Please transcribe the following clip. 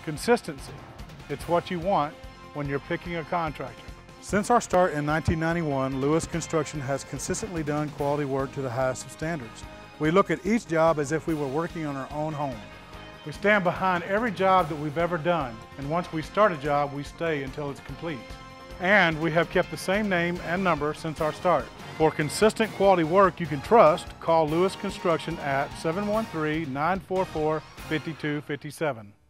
Consistency. It's what you want when you're picking a contractor. Since our start in 1991, Lewis Construction has consistently done quality work to the highest of standards. We look at each job as if we were working on our own home. We stand behind every job that we've ever done, and once we start a job, we stay until it's complete. And we have kept the same name and number since our start. For consistent quality work you can trust, call Lewis Construction at 713-944-5257.